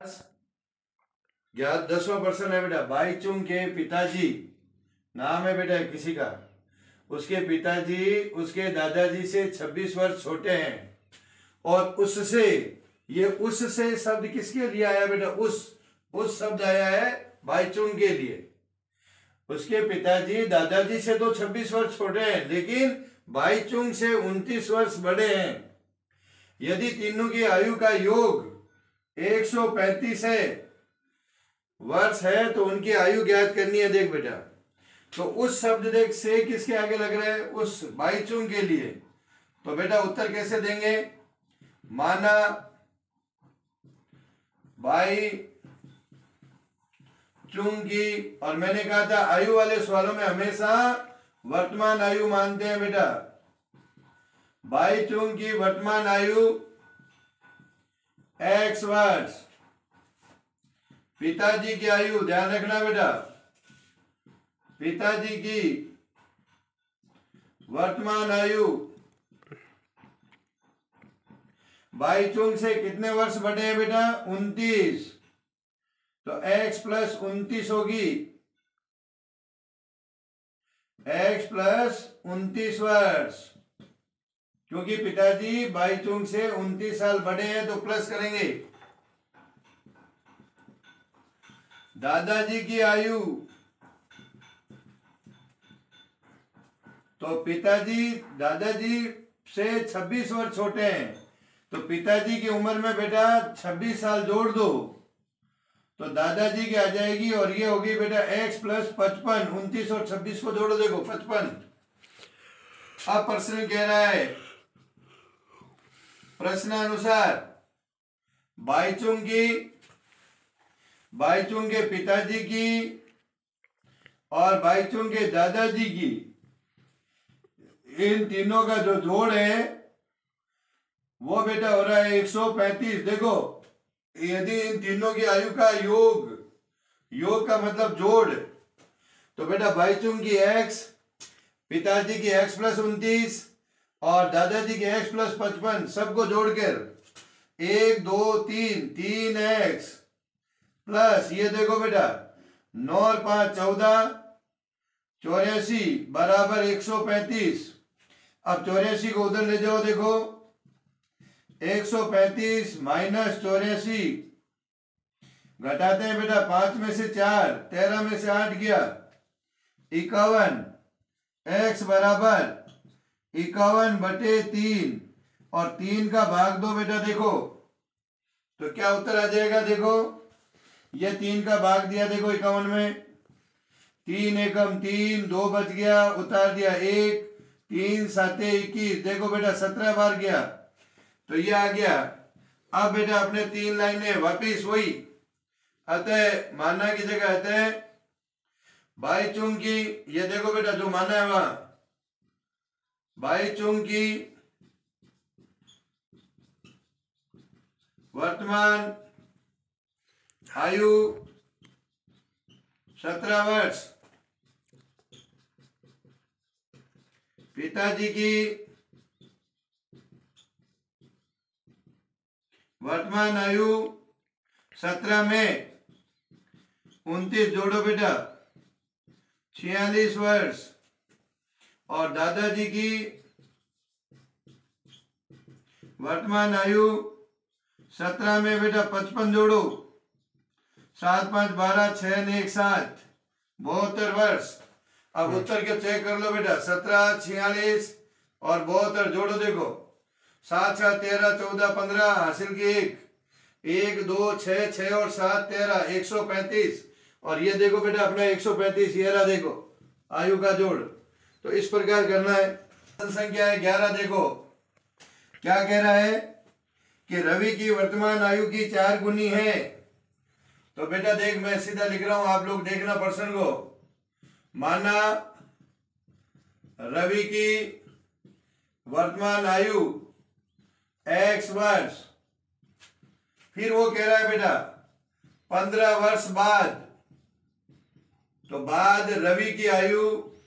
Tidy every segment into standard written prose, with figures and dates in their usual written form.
10वां प्रश्न है बेटा। बाईचुंग के पिताजी, नाम है बेटा किसी का, उसके पिताजी उसके दादाजी से 26 वर्ष छोटे हैं और उससे, ये उससे शब्द किसके लिए आया बेटा? उस शब्द आया है बाईचुंग के लिए। उसके पिताजी दादाजी से तो 26 वर्ष छोटे हैं, लेकिन बाईचुंग से 29 वर्ष बड़े हैं। यदि तीनों की आयु का योग 135 है वर्ष है तो उनकी आयु ज्ञात करनी है। देख बेटा, तो उस शब्द देख से किसके आगे लग रहा है? उस बाईचुंग के लिए। तो बेटा उत्तर कैसे देंगे? माना बाई चुंग की, और मैंने कहा था आयु वाले सवालों में हमेशा वर्तमान आयु मानते हैं बेटा। बाईचुंग की वर्तमान आयु x वर्ष, पिताजी की आयु, ध्यान रखना बेटा, पिताजी की वर्तमान आयु बाईचुंग से कितने वर्ष बड़े हैं बेटा? 29। तो x प्लस 29 होगी, x प्लस 29 वर्ष, क्योंकि पिताजी बाईचुंग से 29 साल बड़े हैं तो प्लस करेंगे। दादाजी की आयु, तो पिताजी दादाजी से 26 वर्ष छोटे हैं, तो पिताजी की उम्र में बेटा 26 साल जोड़ दो तो दादाजी की आ जाएगी, और ये होगी बेटा x प्लस 55। 29 और 26 को जोड़ो, देखो 55। अब प्रश्न कह रहा है, प्रश्नानुसार बाईचुंग के पिताजी की और बाईचुंग के दादाजी की, इन तीनों का जो जोड़ है वो बेटा हो रहा है 135। देखो, यदि इन तीनों की आयु का योग का मतलब जोड़, तो बेटा बाईचुंग की x, पिताजी की x प्लस 29 और दादाजी की x प्लस 55 सबको जोड़कर 1 2 3x प्लस, ये देखो बेटा 9 और 5 14, 84 बराबर 135। अब 84 को उधर ले जाओ, देखो 135 माइनस 84, घटाते हैं बेटा 5 में से 4, 13 में से 8 गया 51, x बराबर 51/3 और 3 का भाग दो बेटा। देखो तो क्या उत्तर आ जाएगा? देखो ये 3 का भाग दिया, देखो 51 में 3 एकम 3, 2 बच गया, उतार दिया 1, 3 7 21, देखो बेटा 17 बार गया, तो ये आ गया। अब बेटा अपने 3 लाइनें वापिस वही, अतः माना की जगह अतः बाईचुंग की, ये देखो बेटा जो माना है वहां, बाईचुंग की वर्तमान आयु 17 वर्ष, पिताजी की वर्तमान आयु 17 में 29 जोड़ो बेटा 46 वर्ष, और दादाजी की वर्तमान आयु 17 में बेटा 55 जोड़ो, 7 5 12, 6 1 7, 72 वर्ष। अब उत्तर के चेक कर लो बेटा, 17 46 और 72 जोड़ो, देखो 7 7 13 14 15, हासिल की 1 2 6 6 और 7 13, 135, और ये देखो बेटा अपना 135, ये रहा देखो आयु का जोड़। तो इस प्रकार करना है। संख्या है 11, देखो क्या कह रहा है कि रवि की वर्तमान आयु की 4 गुनी है। तो बेटा देख, मैं सीधा लिख रहा हूं, आप लोग देखना प्रश्न को। माना रवि की वर्तमान आयु x वर्ष, फिर वो कह रहा है बेटा 15 वर्ष बाद, तो बाद रवि की आयु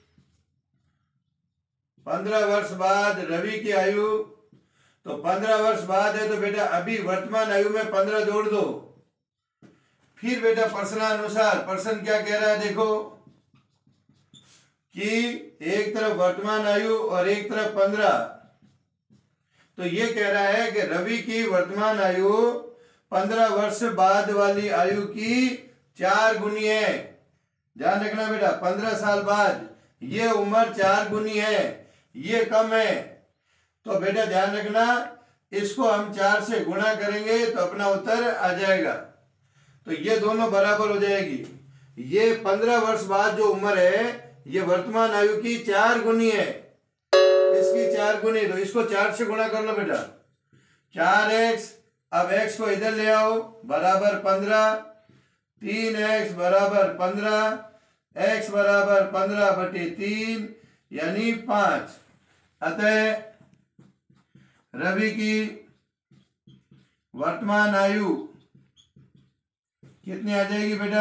15 वर्ष बाद रवि की आयु, तो 15 वर्ष बाद है तो बेटा अभी वर्तमान आयु में 15 जोड़ दो, फिर बेटा प्रश्नानुसार प्रश्न क्या कह रहा है देखो कि एक तरफ वर्तमान आयु और एक तरफ 15, तो ये कह रहा है कि रवि की वर्तमान आयु 15 वर्ष बाद वाली आयु की 4 गुनी है। ध्यान रखना बेटा, 15 साल बाद ये उम्र 4 गुनी है, ये कम है। तो बेटा ध्यान रखना, इसको हम 4 से गुणा करेंगे तो अपना उत्तर आ जाएगा। तो ये दोनों बराबर हो जाएगी। ये 15 वर्ष बाद जो उम्र है ये वर्तमान आयु की 4 गुनी है, इसकी 4 गुनी, तो इसको 4 से गुणा कर लो बेटा। 4x, अब x को इधर ले आओ, बराबर 15, 3x बराबर 15, x बराबर 15/3 यानी 5। अतः रवि की वर्तमान आयु कितनी आ जाएगी बेटा?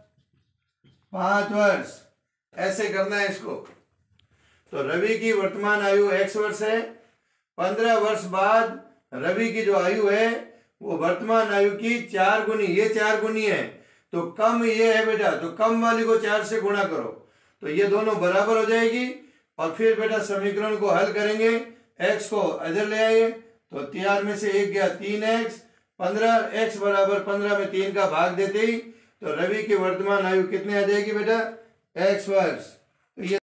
5 वर्ष। ऐसे करना है इसको। तो रवि की वर्तमान आयु x वर्ष है, 15 वर्ष बाद रवि की जो आयु है वो वर्तमान आयु की 4 गुनी, ये 4 गुनी है, तो कम ये है बेटा, तो कम वाली को 4 से गुणा करो तो ये दोनों बराबर हो जाएगी। और फिर बेटा समीकरण को हल करेंगे, x को इधर ले आइए, तो 4 में से 1 गया 3x, 15, x बराबर 15 में 3 का भाग देते ही तो रवि की वर्तमान आयु कितनी आ जाएगी बेटा? x वर्ष। तो ये